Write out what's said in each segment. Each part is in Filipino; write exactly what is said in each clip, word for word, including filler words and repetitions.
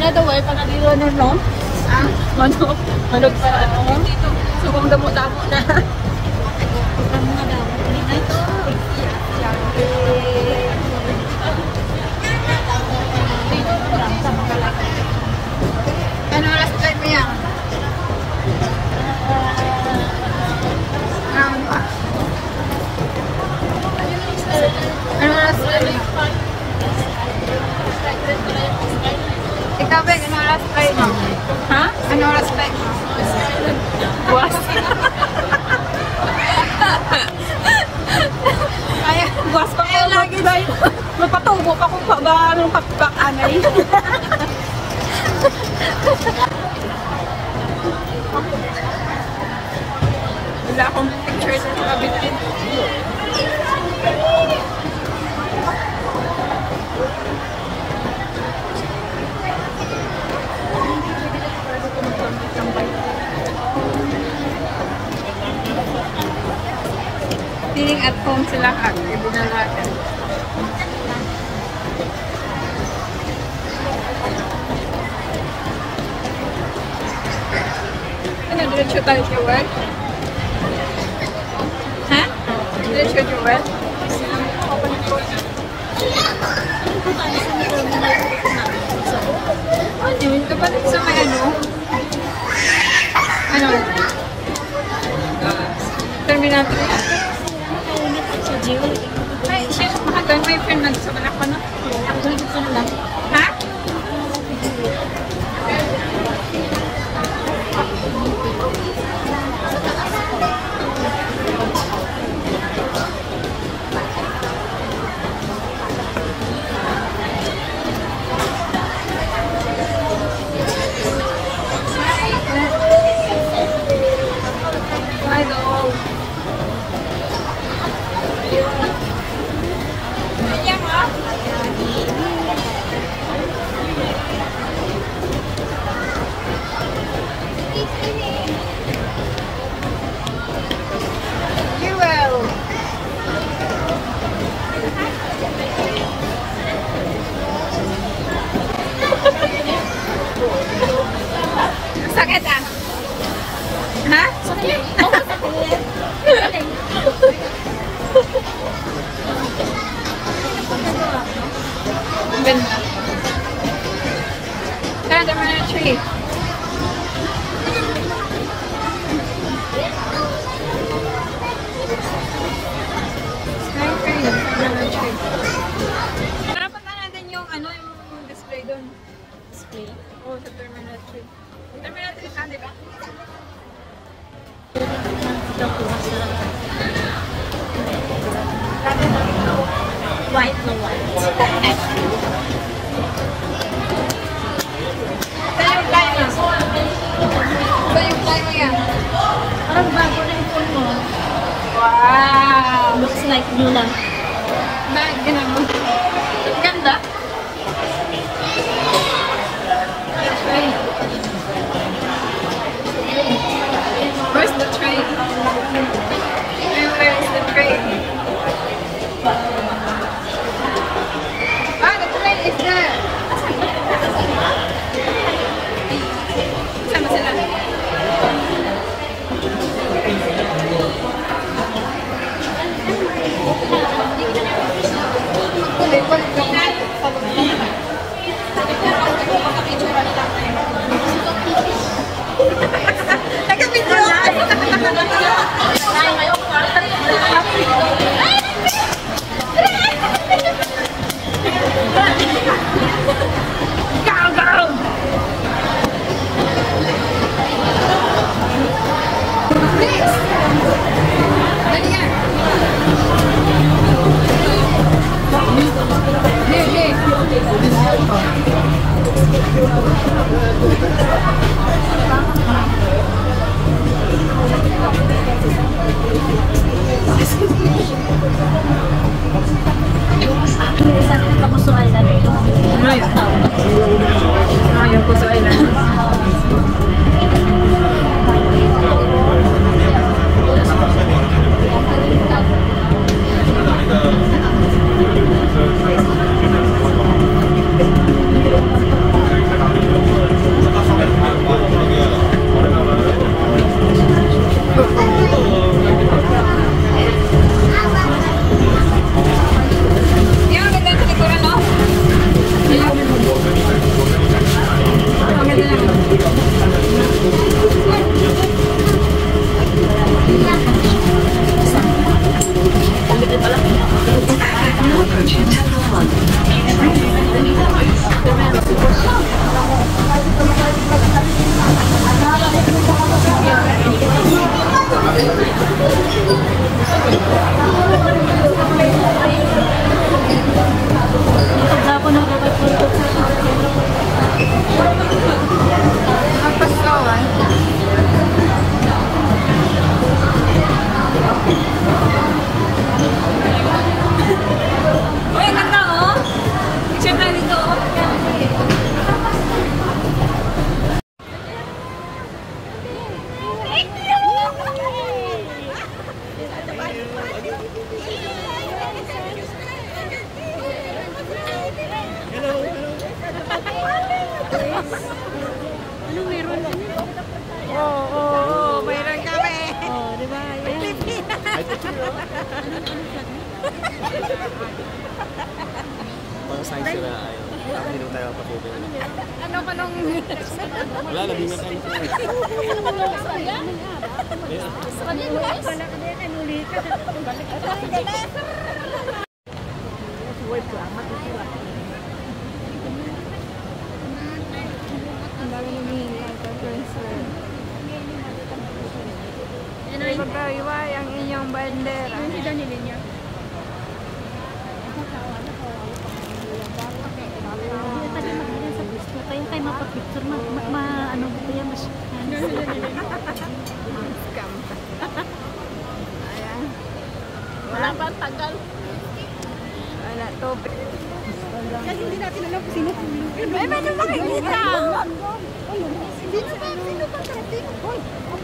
na daw ay pagkakilo na no? Ah? Manok. Manok para ano? So kung damo-damo na. Ano oras tayo mo yan? Ano oras tayo mo? Ikaw ba, ano oras tayo mo? Ha? Ano oras tayo mo? Buwas. Ay, buwas pa ko lagi dahil magpatubo pa kung ba ng pakpakanay. Wala akong picture sa kabitin. Feeling at home sila ka. Ibi na natin. Ano, diretso tayo sa work? Ha? Diretso sa work? Ano yun? Kapatid sa may ano? Ano? Terminator yan. Ay, siya, makagan may friend na sa malak ko na. Ha? Sakit ah? Ha? Sakit? Oo, sakit. Ganda. Kaya naman na tree. Sky tree. Banana tree. Tara punta natin yung ano, yung display doon. Display? Oo, sa terminal tree. Terminal tree ka, di ba? White na white. Saan yung fly mo? Saan yung fly mo yan? Parang bago na yung phone mo. Wow! Looks like new lang. Bakit ganun mo? Ganda? Where's the train? Where is the train? Ah, the train is there! Sama sila. Ano meron kami? Oo, oh, oo, oh, oh, mayroon kami. Oh, di ba? Pilipinas. Ay, picture mo. Parang science sila ayaw. Hindi nung tayo papupil. Ano ka nung... Wala, labing na tayo. Pagkaiway ang inyong bandera. Kaya kayo mapapicture, ma, ma, ma ano ba kaya mas... Scam. Ayan. Wala pa ang tagal. Wala, topic. Kasi hindi natin alam kung sino. Ay, may nang makikita! Sino ba? Sino ba natin? Hoy!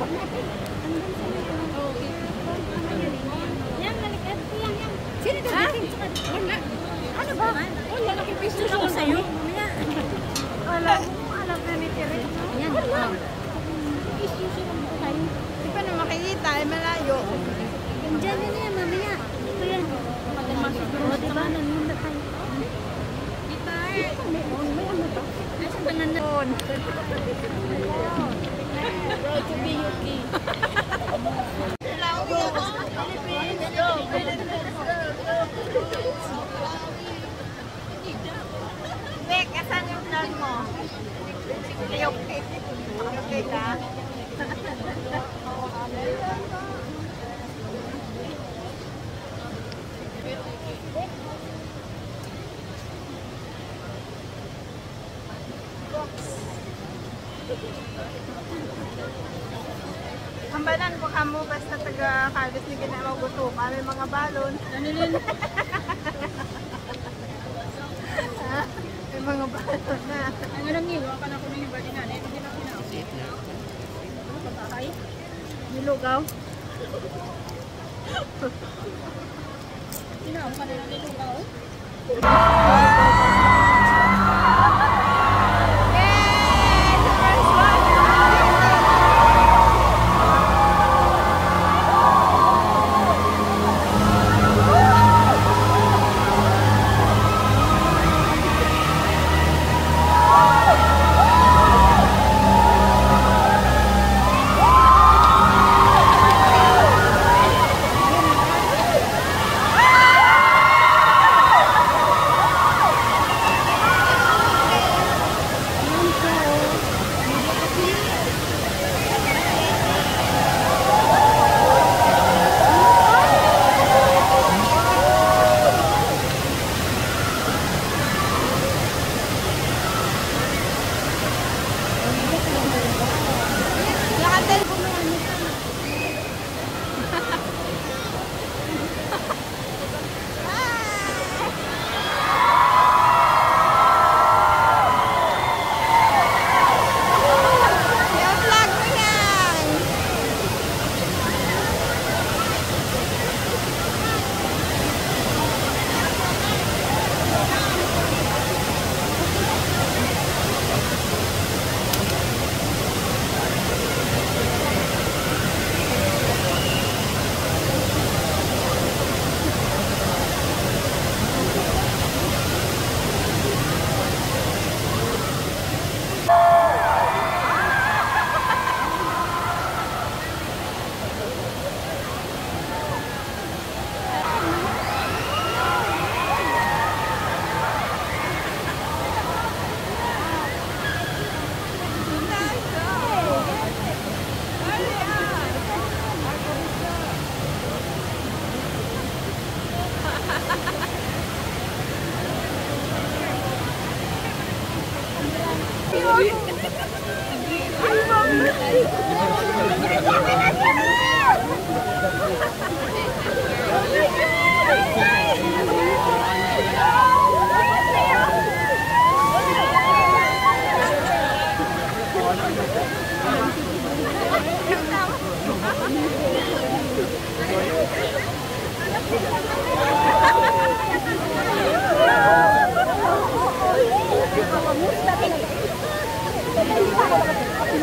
Yan, nalikat ko yan. Sino ba natin? Wala. Ano ba? Wala, nakipicture ako sa'yo. Wala. Alam na ni Kiri. Yan. Di pa na makikita, ay malayo. Diyan na yan, mamaya. Ito yan. O, diba? Nanunda tayo. Diba? Nasa tangan na. Proud to be Yuki. Bek, asan yung vlog mo? Okay, okay. Okay ka? Hambanan ko kamo basta taga Carlos ni gina maguto kami mga balon. May mga balon na. Ang alam niyo, wala ka na kung yung bali na. Hindi na kinaw. Pagkakay? Nilugaw. Kinaw ka na nilugaw?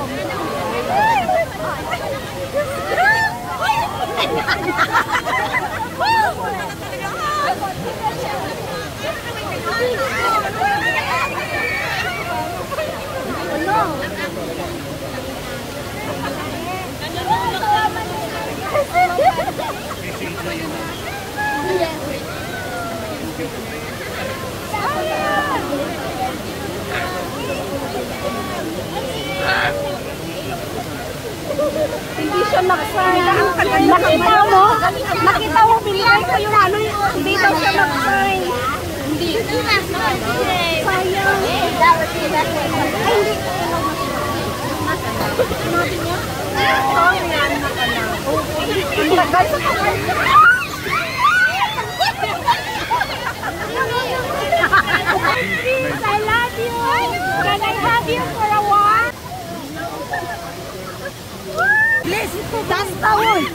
Hindi siya magsay. Nakita mo? Nakita mo, binigay ko yung ano, hindi daw siya magsay. Hindi. Sayang. Ay, hindi. Tagal sa tagal. I love you. Can I have you for a while? Please, that's the one.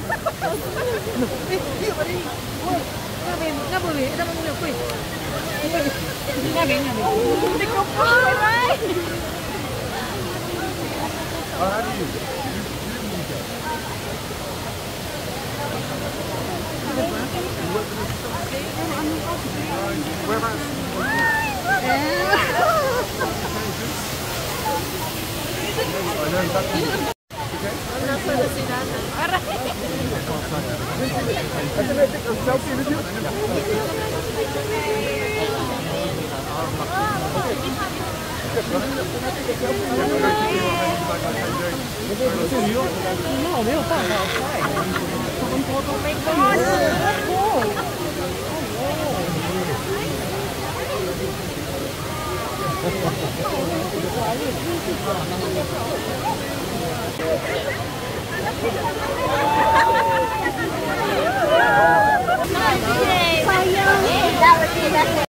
Sayang.